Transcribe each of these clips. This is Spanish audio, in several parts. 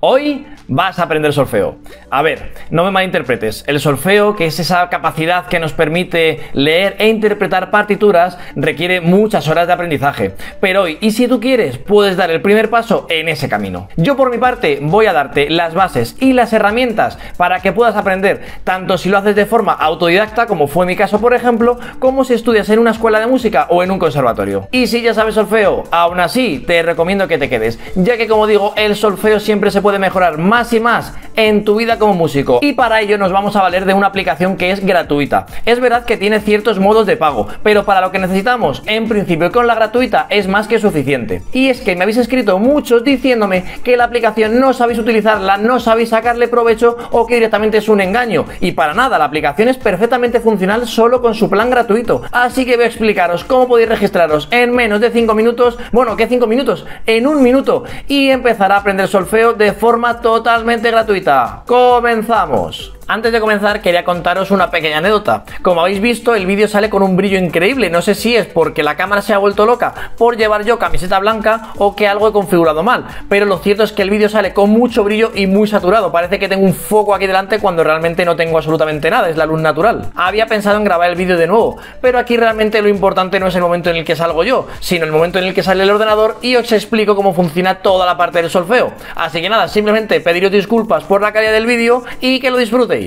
Hoy vas a aprender solfeo. A ver, no me malinterpretes. El solfeo, que es esa capacidad que nos permite leer e interpretar partituras, requiere muchas horas de aprendizaje. Pero hoy, y si tú quieres, puedes dar el primer paso en ese camino. Yo por mi parte voy a darte las bases y las herramientas para que puedas aprender, tanto si lo haces de forma autodidacta, como fue mi caso por ejemplo, como si estudias en una escuela de música o en un conservatorio. Y si ya sabes solfeo, aún así te recomiendo que te quedes, ya que como digo, el solfeo siempre se puede mejorar más y más en tu vida como músico, y para ello nos vamos a valer de una aplicación que es gratuita. Es verdad que tiene ciertos modos de pago, pero para lo que necesitamos, en principio con la gratuita es más que suficiente. Y es que me habéis escrito muchos diciéndome que la aplicación no sabéis utilizarla, no sabéis sacarle provecho o que directamente es un engaño, y para nada, la aplicación es perfectamente funcional solo con su plan gratuito. Así que voy a explicaros cómo podéis registraros en menos de 5 minutos, bueno, ¿qué 5 minutos? En 1 minuto, y empezar a aprender solfeo de forma totalmente gratuita. ¡Comenzamos! Antes de comenzar quería contaros una pequeña anécdota. Como habéis visto, el vídeo sale con un brillo increíble. No sé si es porque la cámara se ha vuelto loca por llevar yo camiseta blanca o que algo he configurado mal, pero lo cierto es que el vídeo sale con mucho brillo y muy saturado. Parece que tengo un foco aquí delante cuando realmente no tengo absolutamente nada, es la luz natural. Había pensado en grabar el vídeo de nuevo, pero aquí realmente lo importante no es el momento en el que salgo yo, sino el momento en el que sale el ordenador y os explico cómo funciona toda la parte del solfeo. Así que nada, simplemente pediros disculpas por la calidad del vídeo y que lo disfrutéis.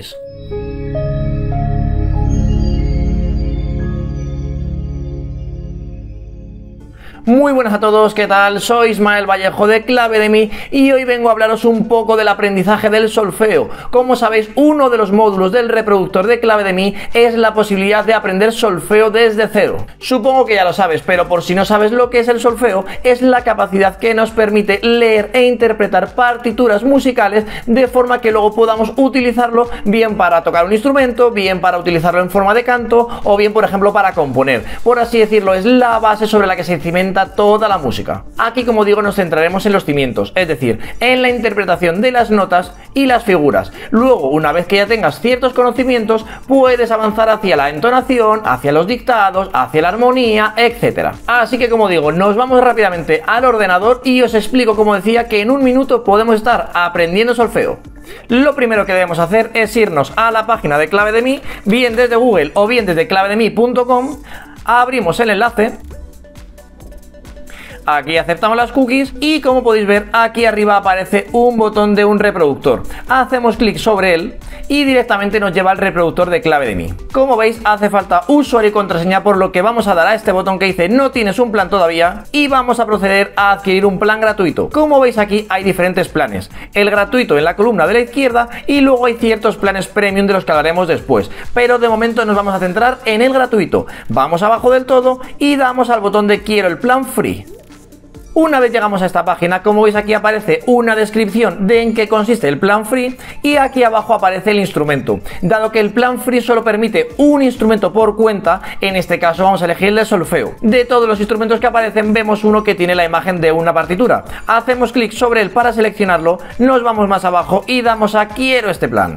Muy buenas a todos, ¿qué tal? Soy Ismael Vallejo de Clave de Mi y hoy vengo a hablaros un poco del aprendizaje del solfeo. Como sabéis, uno de los módulos del reproductor de Clave de Mi es la posibilidad de aprender solfeo desde cero. Supongo que ya lo sabes, pero por si no sabes lo que es el solfeo, es la capacidad que nos permite leer e interpretar partituras musicales de forma que luego podamos utilizarlo bien para tocar un instrumento, bien para utilizarlo en forma de canto o bien, por ejemplo, para componer. Por así decirlo, es la base sobre la que se cimenta toda la música. Aquí, como digo, nos centraremos en los cimientos, es decir, en la interpretación de las notas y las figuras. Luego, una vez que ya tengas ciertos conocimientos, puedes avanzar hacia la entonación, hacia los dictados, hacia la armonía, etc. Así que, como digo, nos vamos rápidamente al ordenador y os explico, como decía, que en 1 minuto podemos estar aprendiendo solfeo. Lo primero que debemos hacer es irnos a la página de Clave de Mi, bien desde Google o bien desde clavedemi.com. Abrimos el enlace. Aquí aceptamos las cookies y, como podéis ver, aquí arriba aparece un botón de un reproductor. Hacemos clic sobre él y directamente nos lleva al reproductor de Clave de Mi. Como veis, hace falta usuario y contraseña, por lo que vamos a dar a este botón que dice no tienes un plan todavía y vamos a proceder a adquirir un plan gratuito. Como veis, aquí hay diferentes planes. El gratuito en la columna de la izquierda y luego hay ciertos planes premium de los que hablaremos después. Pero de momento nos vamos a centrar en el gratuito. Vamos abajo del todo y damos al botón de quiero el plan free. Una vez llegamos a esta página, como veis, aquí aparece una descripción de en qué consiste el plan free y aquí abajo aparece el instrumento. Dado que el plan free solo permite un instrumento por cuenta, en este caso vamos a elegir el de solfeo. De todos los instrumentos que aparecen, vemos uno que tiene la imagen de una partitura. Hacemos clic sobre él para seleccionarlo, nos vamos más abajo y damos a quiero este plan.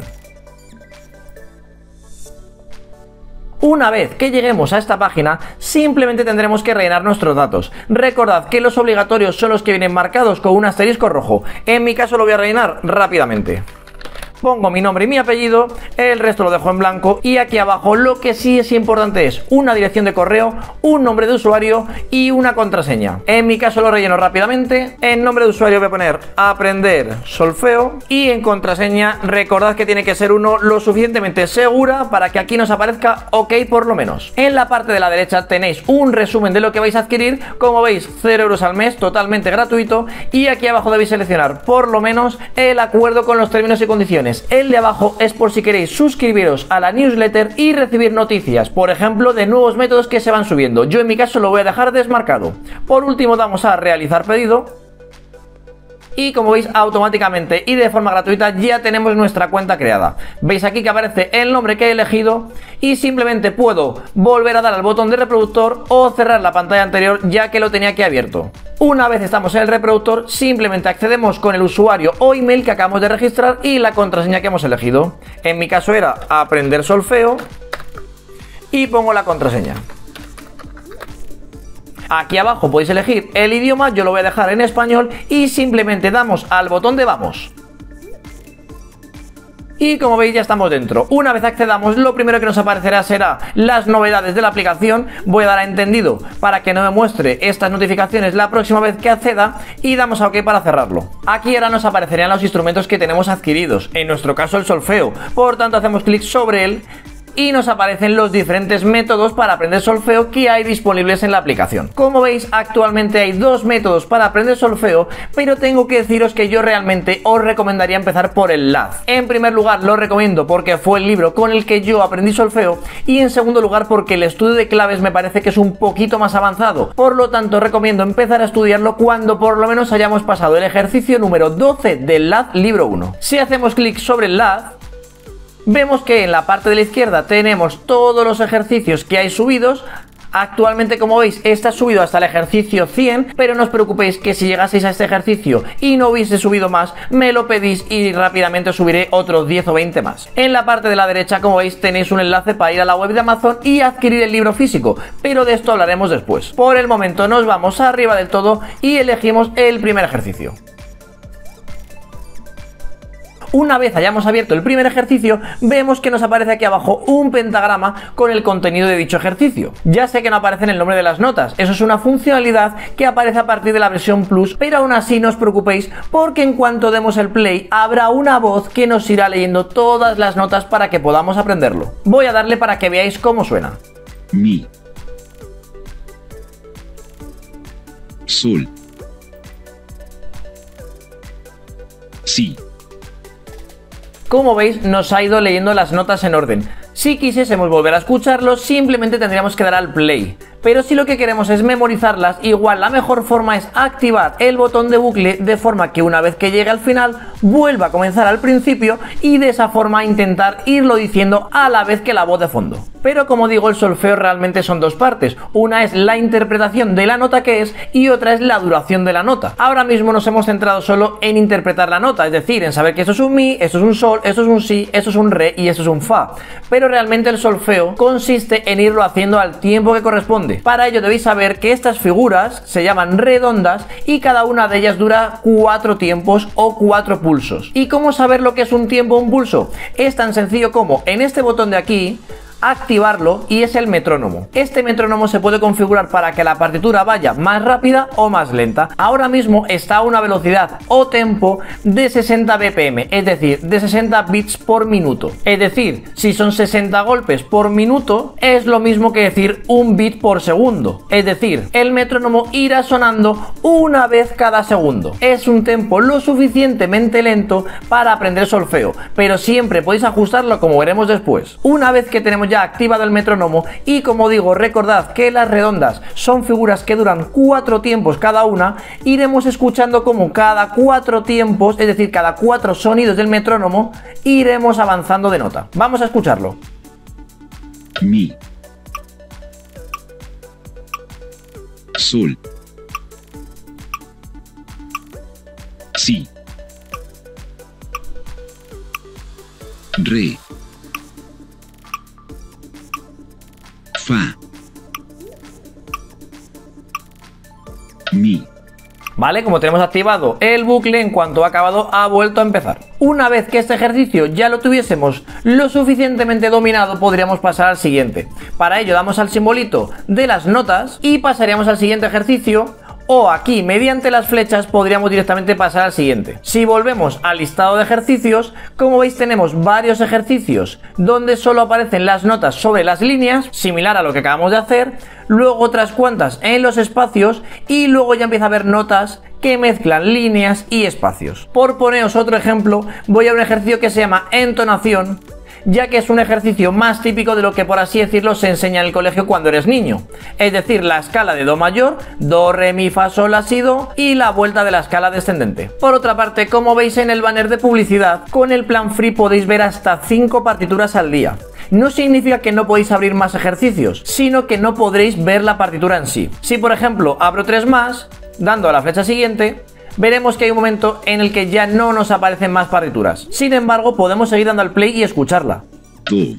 Una vez que lleguemos a esta página, simplemente tendremos que rellenar nuestros datos. Recordad que los obligatorios son los que vienen marcados con un asterisco rojo. En mi caso lo voy a rellenar rápidamente. Pongo mi nombre y mi apellido, el resto lo dejo en blanco y aquí abajo lo que sí es importante es una dirección de correo, un nombre de usuario y una contraseña. En mi caso lo relleno rápidamente. En nombre de usuario voy a poner aprender solfeo y en contraseña recordad que tiene que ser uno lo suficientemente segura para que aquí nos aparezca OK por lo menos. En la parte de la derecha tenéis un resumen de lo que vais a adquirir. Como veis, 0 euros al mes, totalmente gratuito, y aquí abajo debéis seleccionar por lo menos el acuerdo con los términos y condiciones. El de abajo es por si queréis suscribiros a la newsletter y recibir noticias, por ejemplo, de nuevos métodos que se van subiendo. Yo en mi caso lo voy a dejar desmarcado. Por último damos a realizar pedido y, como veis, automáticamente y de forma gratuita ya tenemos nuestra cuenta creada. Veis aquí que aparece el nombre que he elegido y simplemente puedo volver a dar al botón de reproductor o cerrar la pantalla anterior ya que lo tenía aquí abierto. Una vez estamos en el reproductor, simplemente accedemos con el usuario o email que acabamos de registrar y la contraseña que hemos elegido. En mi caso era aprender solfeo y pongo la contraseña. Aquí abajo podéis elegir el idioma, yo lo voy a dejar en español y simplemente damos al botón de vamos. y como veis ya estamos dentro. Una vez accedamos, lo primero que nos aparecerá será las novedades de la aplicación. Voy a dar a entendido para que no me muestre estas notificaciones la próxima vez que acceda y damos a OK para cerrarlo. Aquí ahora nos aparecerían los instrumentos que tenemos adquiridos, en nuestro caso el solfeo, por tanto hacemos clic sobre él y nos aparecen los diferentes métodos para aprender solfeo que hay disponibles en la aplicación. Como veis, actualmente hay dos métodos para aprender solfeo, pero tengo que deciros que yo realmente os recomendaría empezar por el LAD. En primer lugar, lo recomiendo porque fue el libro con el que yo aprendí solfeo, y en segundo lugar porque el estudio de claves me parece que es un poquito más avanzado. Por lo tanto, recomiendo empezar a estudiarlo cuando por lo menos hayamos pasado el ejercicio número 12 del LAD libro 1. Si hacemos clic sobre el LAD, vemos que en la parte de la izquierda tenemos todos los ejercicios que hay subidos. Actualmente, como veis, está subido hasta el ejercicio 100, pero no os preocupéis que si llegaseis a este ejercicio y no hubiese subido más, me lo pedís y rápidamente os subiré otros 10 o 20 más. En la parte de la derecha, como veis, tenéis un enlace para ir a la web de Amazon y adquirir el libro físico, pero de esto hablaremos después. Por el momento nos vamos arriba del todo y elegimos el primer ejercicio. Una vez hayamos abierto el primer ejercicio, vemos que nos aparece aquí abajo un pentagrama con el contenido de dicho ejercicio. Ya sé que no aparece en el nombre de las notas, eso es una funcionalidad que aparece a partir de la versión Plus, pero aún así no os preocupéis porque en cuanto demos el play habrá una voz que nos irá leyendo todas las notas para que podamos aprenderlo. Voy a darle para que veáis cómo suena. Mi, sol, si. Como veis, nos ha ido leyendo las notas en orden. Si quisiésemos volver a escucharlo, simplemente tendríamos que dar al play. Pero si lo que queremos es memorizarlas, igual la mejor forma es activar el botón de bucle de forma que una vez que llegue al final vuelva a comenzar al principio y de esa forma intentar irlo diciendo a la vez que la voz de fondo. Pero como digo, el solfeo realmente son dos partes. Una es la interpretación de la nota que es y otra es la duración de la nota. Ahora mismo nos hemos centrado solo en interpretar la nota, es decir, en saber que esto es un mi, esto es un sol, esto es un si, esto es un re y esto es un fa. Pero realmente el solfeo consiste en irlo haciendo al tiempo que corresponde. Para ello debéis saber que estas figuras se llaman redondas y cada una de ellas dura 4 tiempos o 4 pulsos. ¿Y cómo saber lo que es un tiempo o un pulso? Es tan sencillo como en este botón de aquí activarlo y es el metrónomo. Este metrónomo se puede configurar para que la partitura vaya más rápida o más lenta. Ahora mismo está a una velocidad o tempo de 60 BPM, es decir, de 60 bits por minuto. Es decir, si son 60 golpes por minuto, es lo mismo que decir un bit por segundo. Es decir, el metrónomo irá sonando una vez cada segundo. Es un tempo lo suficientemente lento para aprender solfeo, pero siempre podéis ajustarlo como veremos después. Una vez que tenemos ya activado el metrónomo y como digo, recordad que las redondas son figuras que duran 4 tiempos cada una, iremos escuchando como cada 4 tiempos, es decir, cada 4 sonidos del metrónomo, iremos avanzando de nota. Vamos a escucharlo. Mi, sol, si, re, fa, mi. ¿Vale? Como tenemos activado el bucle, en cuanto ha acabado ha vuelto a empezar. Una vez que este ejercicio ya lo tuviésemos lo suficientemente dominado, podríamos pasar al siguiente. Para ello damos al simbolito de las notas y pasaríamos al siguiente ejercicio, o aquí mediante las flechas podríamos directamente pasar al siguiente. Si volvemos al listado de ejercicios, como veis tenemos varios ejercicios donde solo aparecen las notas sobre las líneas, similar a lo que acabamos de hacer, luego otras cuantas en los espacios y luego ya empieza a haber notas que mezclan líneas y espacios. Por poneros otro ejemplo, voy a un ejercicio que se llama entonación, ya que es un ejercicio más típico de lo que por así decirlo se enseña en el colegio cuando eres niño, es decir, la escala de do mayor, do, re, mi, fa, sol, la, si, do y la vuelta de la escala descendente. Por otra parte, como veis en el banner de publicidad, con el plan free podéis ver hasta 5 partituras al día. No significa que no podéis abrir más ejercicios, sino que no podréis ver la partitura en sí. Si por ejemplo abro 3 más, dando a la flecha siguiente, veremos que hay un momento en el que ya no nos aparecen más partituras. Sin embargo, podemos seguir dando al play y escucharla. Do.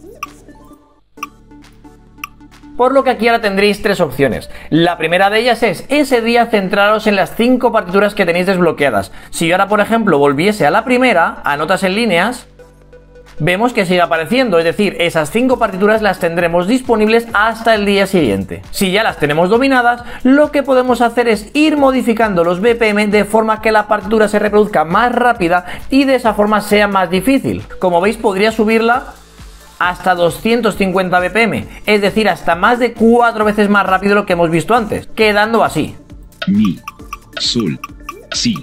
Por lo que aquí ahora tendréis 3 opciones. La primera de ellas es, ese día centraros en las 5 partituras que tenéis desbloqueadas. Si yo ahora, por ejemplo, volviese a la primera, a notas en líneas, vemos que sigue apareciendo, es decir, esas 5 partituras las tendremos disponibles hasta el día siguiente. Si ya las tenemos dominadas, lo que podemos hacer es ir modificando los BPM de forma que la partitura se reproduzca más rápida y de esa forma sea más difícil. Como veis, podría subirla hasta 250 BPM, es decir, hasta más de 4 veces más rápido de lo que hemos visto antes, quedando así. Mi, sol, si,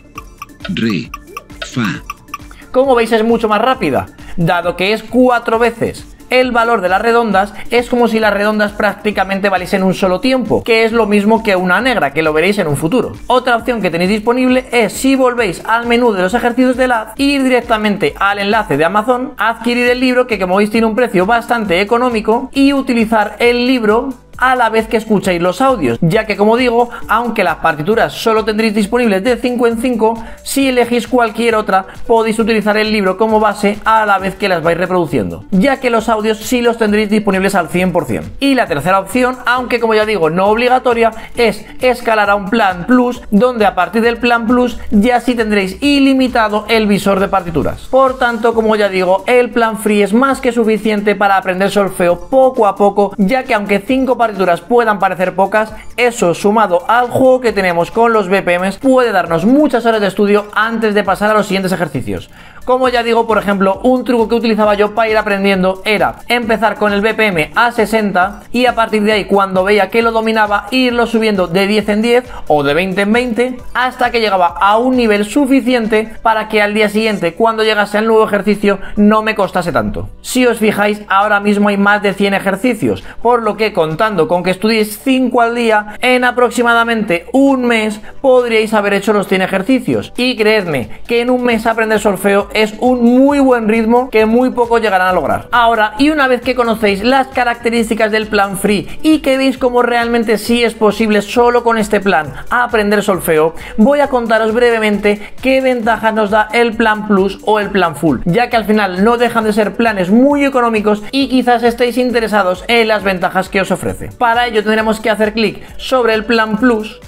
re, fa. Como veis, es mucho más rápida, dado que es 4 veces el valor de las redondas. Es como si las redondas prácticamente valiesen un solo tiempo, que es lo mismo que una negra, que lo veréis en un futuro. Otra opción que tenéis disponible es, si volvéis al menú de los ejercicios de LAD, ir directamente al enlace de Amazon, adquirir el libro, que como veis tiene un precio bastante económico, y utilizar el libro a la vez que escucháis los audios, ya que, como digo, aunque las partituras solo tendréis disponibles de 5 en 5, si elegís cualquier otra podéis utilizar el libro como base a la vez que las vais reproduciendo, ya que los audios sí los tendréis disponibles al 100%. Y la tercera opción, aunque como ya digo no obligatoria, es escalar a un plan Plus, donde a partir del plan Plus ya sí tendréis ilimitado el visor de partituras. Por tanto, como ya digo, el plan Free es más que suficiente para aprender solfeo poco a poco, ya que aunque 5 partituras puedan parecer pocas, eso sumado al juego que tenemos con los BPMs puede darnos muchas horas de estudio antes de pasar a los siguientes ejercicios. Como ya digo, por ejemplo, un truco que utilizaba yo para ir aprendiendo era empezar con el BPM a 60 y a partir de ahí, cuando veía que lo dominaba, irlo subiendo de 10 en 10 o de 20 en 20 hasta que llegaba a un nivel suficiente para que al día siguiente, cuando llegase al nuevo ejercicio, no me costase tanto. Si os fijáis, ahora mismo hay más de 100 ejercicios, por lo que, contando con que estudiéis 5 al día, en aproximadamente un mes podríais haber hecho los 100 ejercicios. Y creedme que en un mes aprender solfeo es un muy buen ritmo que muy pocos llegarán a lograr. Ahora, y una vez que conocéis las características del plan Free y que veis cómo realmente sí es posible solo con este plan aprender solfeo, voy a contaros brevemente qué ventajas nos da el plan Plus o el plan Full, ya que al final no dejan de ser planes muy económicos y quizás estéis interesados en las ventajas que os ofrece. Para ello tendremos que hacer clic sobre el plan Plus,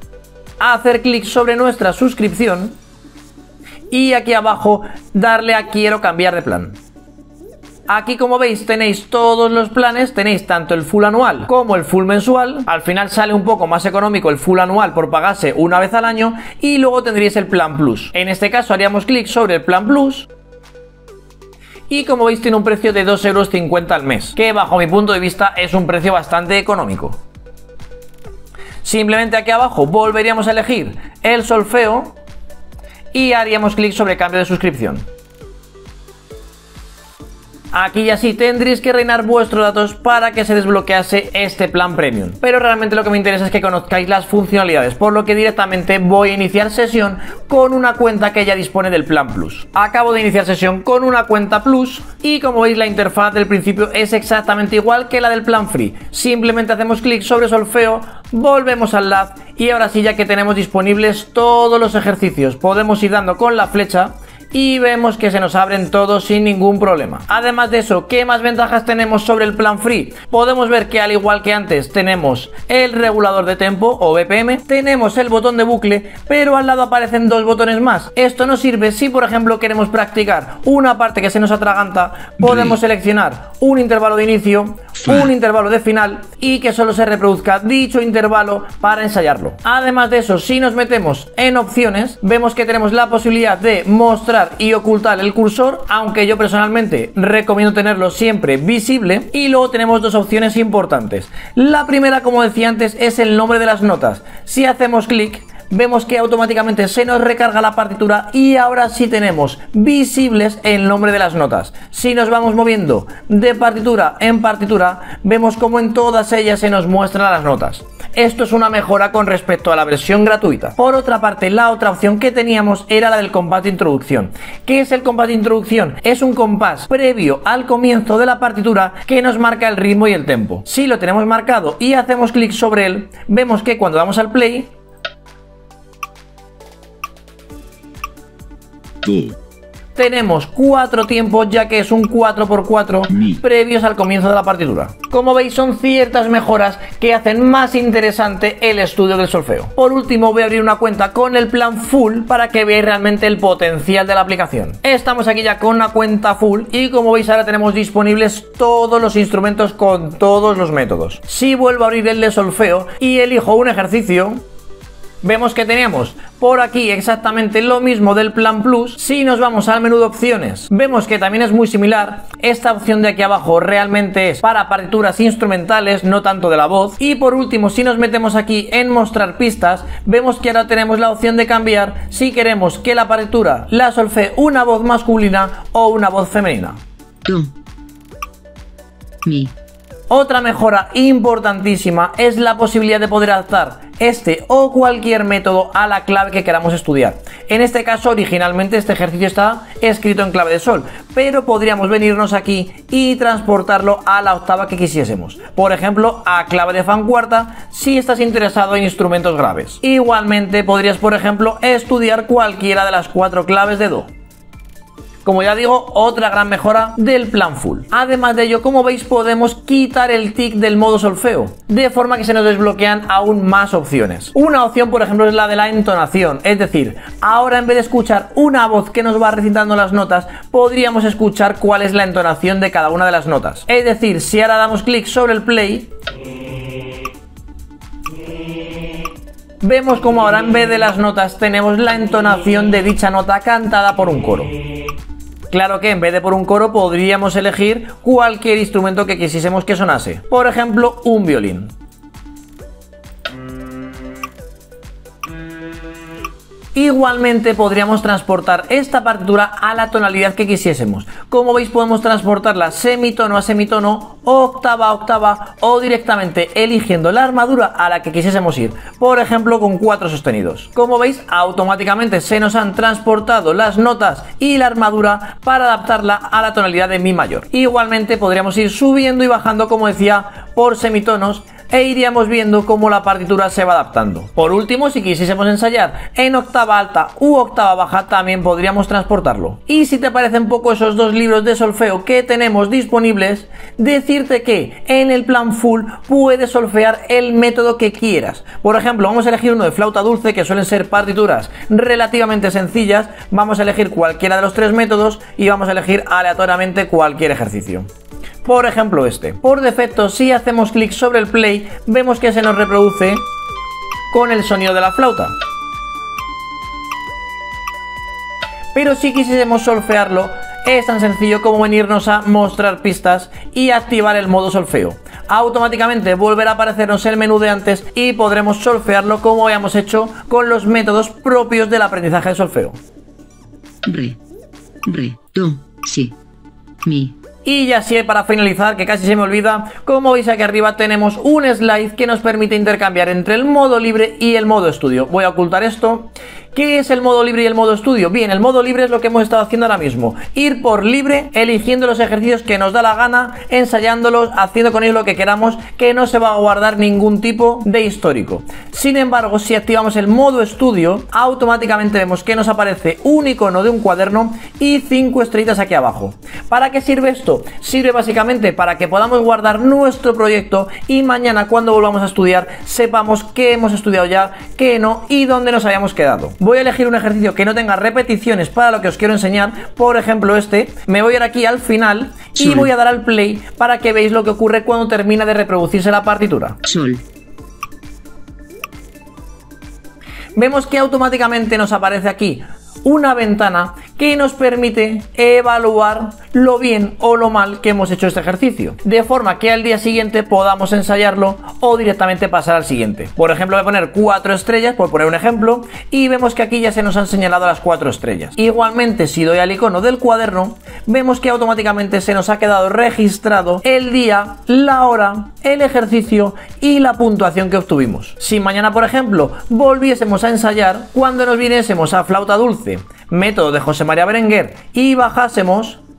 hacer clic sobre nuestra suscripción y aquí abajo darle a quiero cambiar de plan. Aquí, como veis, tenéis todos los planes, tenéis tanto el full anual como el full mensual. Al final sale un poco más económico el full anual por pagarse una vez al año, y luego tendríais el plan Plus. En este caso haríamos clic sobre el plan Plus y, como veis, tiene un precio de 2,50 € al mes, que bajo mi punto de vista es un precio bastante económico. Simplemente aquí abajo volveríamos a elegir el solfeo y haríamos clic sobre cambio de suscripción. Aquí ya sí tendréis que rellenar vuestros datos para que se desbloquease este plan premium. Pero realmente lo que me interesa es que conozcáis las funcionalidades, por lo que directamente voy a iniciar sesión con una cuenta que ya dispone del plan Plus. Acabo de iniciar sesión con una cuenta Plus y, como veis, la interfaz del principio es exactamente igual que la del plan Free. Simplemente hacemos clic sobre solfeo, volvemos al LAD y ahora sí, ya que tenemos disponibles todos los ejercicios, podemos ir dando con la flecha y vemos que se nos abren todos sin ningún problema. Además de eso, ¿qué más ventajas tenemos sobre el plan Free? Podemos ver que, al igual que antes, tenemos el regulador de tempo o BPM, tenemos el botón de bucle, pero al lado aparecen 2 botones más. Esto nos sirve si, por ejemplo, queremos practicar una parte que se nos atraganta. Podemos seleccionar un intervalo de inicio, un intervalo de final y que solo se reproduzca dicho intervalo para ensayarlo. Además de eso, si nos metemos en opciones, vemos que tenemos la posibilidad de mostrar y ocultar el cursor, aunque yo personalmente recomiendo tenerlo siempre visible. Y luego tenemos 2 opciones importantes. La primera, como decía antes, es el nombre de las notas. Si hacemos clic, vemos que automáticamente se nos recarga la partitura y ahora sí tenemos visibles el nombre de las notas. Si nos vamos moviendo de partitura en partitura, vemos como en todas ellas se nos muestran las notas. Esto es una mejora con respecto a la versión gratuita. Por otra parte, la otra opción que teníamos era la del compás de introducción. ¿Qué es el compás de introducción? Es un compás previo al comienzo de la partitura que nos marca el ritmo y el tempo. Si lo tenemos marcado y hacemos clic sobre él, vemos que cuando damos al play, do, tenemos 4 tiempos, ya que es un 4×4 previos al comienzo de la partitura. Como veis, son ciertas mejoras que hacen más interesante el estudio del solfeo. Por último, voy a abrir una cuenta con el plan full para que veáis realmente el potencial de la aplicación. Estamos aquí ya con una cuenta full y como veis ahora tenemos disponibles todos los instrumentos con todos los métodos. Si vuelvo a abrir el de solfeo y elijo un ejercicio, vemos que teníamos por aquí exactamente lo mismo del plan plus. Si nos vamos al menú de opciones, vemos que también es muy similar. Esta opción de aquí abajo realmente es para partituras instrumentales, no tanto de la voz. Y por último, si nos metemos aquí en mostrar pistas, vemos que ahora tenemos la opción de cambiar si queremos que la partitura la solfee una voz masculina o una voz femenina. Do, mi. Otra mejora importantísima es la posibilidad de poder adaptar este o cualquier método a la clave que queramos estudiar. En este caso, originalmente este ejercicio está escrito en clave de sol, pero podríamos venirnos aquí y transportarlo a la octava que quisiésemos. Por ejemplo, a clave de fa en cuarta si estás interesado en instrumentos graves. Igualmente podrías, por ejemplo, estudiar cualquiera de las 4 claves de do. Como ya digo, otra gran mejora del plan full. Además de ello, como veis, podemos quitar el tic del modo solfeo, de forma que se nos desbloquean aún más opciones. Una opción, por ejemplo, es la de la entonación, es decir, ahora en vez de escuchar una voz que nos va recitando las notas, podríamos escuchar cuál es la entonación de cada una de las notas. Es decir, si ahora damos clic sobre el play, vemos como ahora en vez de las notas tenemos la entonación de dicha nota cantada por un coro. Claro que en vez de por un coro podríamos elegir cualquier instrumento que quisiésemos que sonase. Por ejemplo, un violín. Igualmente podríamos transportar esta partitura a la tonalidad que quisiésemos. Como veis, podemos transportarla semitono a semitono, octava a octava o directamente eligiendo la armadura a la que quisiésemos ir. Por ejemplo, con 4 sostenidos. Como veis, automáticamente se nos han transportado las notas y la armadura para adaptarla a la tonalidad de mi mayor. Igualmente podríamos ir subiendo y bajando, como decía, por semitonos, e iríamos viendo cómo la partitura se va adaptando. Por último, si quisiésemos ensayar en octava alta u octava baja, también podríamos transportarlo. Y si te parecen poco esos 2 libros de solfeo que tenemos disponibles, decirte que en el plan full puedes solfear el método que quieras. Por ejemplo, vamos a elegir uno de flauta dulce, que suelen ser partituras relativamente sencillas. Vamos a elegir cualquiera de los 3 métodos y vamos a elegir aleatoriamente cualquier ejercicio. Por ejemplo, este. Por defecto, si hacemos clic sobre el play, vemos que se nos reproduce con el sonido de la flauta. Pero si quisiésemos solfearlo, es tan sencillo como venirnos a mostrar pistas y activar el modo solfeo. Automáticamente volverá a aparecernos el menú de antes y podremos solfearlo como habíamos hecho con los métodos propios del aprendizaje de solfeo. Re, do, si, mi. Y ya sí, para finalizar, que casi se me olvida, como veis aquí arriba tenemos un slide que nos permite intercambiar entre el modo libre y el modo estudio. Voy a ocultar esto. ¿Qué es el modo libre y el modo estudio? Bien, el modo libre es lo que hemos estado haciendo ahora mismo. Ir por libre, eligiendo los ejercicios que nos da la gana, ensayándolos, haciendo con ellos lo que queramos, que no se va a guardar ningún tipo de histórico. Sin embargo, si activamos el modo estudio, automáticamente vemos que nos aparece un icono de un cuaderno y 5 estrellitas aquí abajo. ¿Para qué sirve esto? Sirve básicamente para que podamos guardar nuestro proyecto y mañana, cuando volvamos a estudiar, sepamos qué hemos estudiado ya, qué no y dónde nos hayamos quedado. Voy a elegir un ejercicio que no tenga repeticiones para lo que os quiero enseñar. Por ejemplo, este. Me voy a ir aquí al final y voy a dar al play para que veáis lo que ocurre cuando termina de reproducirse la partitura. Sol. Vemos que automáticamente nos aparece aquí una ventana que nos permite evaluar lo bien o lo mal que hemos hecho este ejercicio, de forma que al día siguiente podamos ensayarlo o directamente pasar al siguiente. Por ejemplo, voy a poner 4 estrellas, por poner un ejemplo, y vemos que aquí ya se nos han señalado las 4 estrellas. Igualmente, si doy al icono del cuaderno, vemos que automáticamente se nos ha quedado registrado el día, la hora, el ejercicio y la puntuación que obtuvimos. Si mañana, por ejemplo, volviésemos a ensayar, cuando nos viniésemos a flauta dulce, método de José María Berenguer, y bajásemos,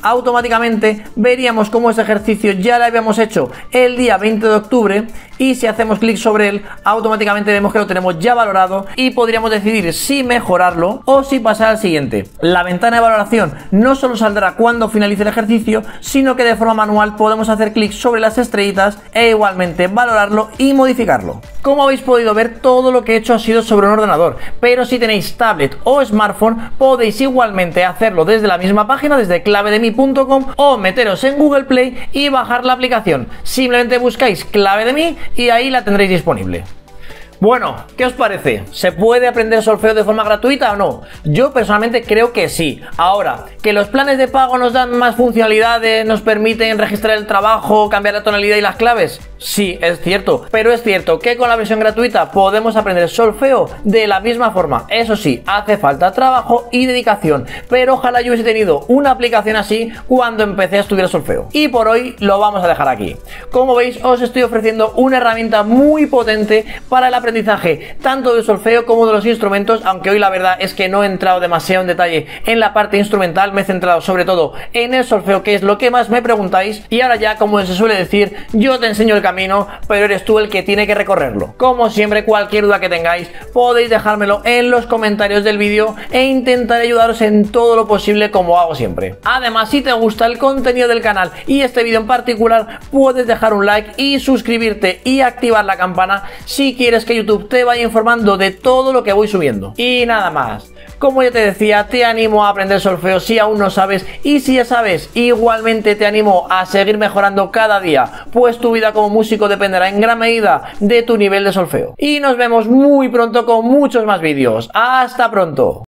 automáticamente veríamos cómo ese ejercicio ya lo habíamos hecho el día 20 de octubre y si hacemos clic sobre él, automáticamente vemos que lo tenemos ya valorado y podríamos decidir si mejorarlo o si pasar al siguiente. La ventana de valoración no solo saldrá cuando finalice el ejercicio, sino que de forma manual podemos hacer clic sobre las estrellitas e igualmente valorarlo y modificarlo. Como habéis podido ver, todo lo que he hecho ha sido sobre un ordenador, pero si tenéis tablet o smartphone podéis igualmente hacerlo desde la misma página, desde clavedemi.com, o meteros en Google Play y bajar la aplicación. Simplemente buscáis Clave de Mí y ahí la tendréis disponible. Bueno, ¿qué os parece? ¿Se puede aprender solfeo de forma gratuita o no? Yo personalmente creo que sí. Ahora, ¿que los planes de pago nos dan más funcionalidades, nos permiten registrar el trabajo, cambiar la tonalidad y las claves? Sí, es cierto, pero es cierto que con la versión gratuita podemos aprender solfeo de la misma forma. Eso sí, hace falta trabajo y dedicación, pero ojalá yo hubiese tenido una aplicación así cuando empecé a estudiar solfeo. Y por hoy lo vamos a dejar aquí. Como veis, os estoy ofreciendo una herramienta muy potente para el aprendizaje tanto del solfeo como de los instrumentos, aunque hoy la verdad es que no he entrado demasiado en detalle en la parte instrumental, me he centrado sobre todo en el solfeo, que es lo que más me preguntáis, y ahora ya, como se suele decir, yo te enseño el camino, pero eres tú el que tiene que recorrerlo. Como siempre, cualquier duda que tengáis podéis dejármelo en los comentarios del vídeo e intentaré ayudaros en todo lo posible, como hago siempre. Además, si te gusta el contenido del canal y este vídeo en particular, puedes dejar un like y suscribirte y activar la campana si quieres que YouTube te vaya informando de todo lo que voy subiendo. Y nada más. Como ya te decía, te animo a aprender solfeo si aún no sabes, y si ya sabes, igualmente te animo a seguir mejorando cada día, pues tu vida como músico dependerá en gran medida de tu nivel de solfeo. Y nos vemos muy pronto con muchos más vídeos. ¡Hasta pronto!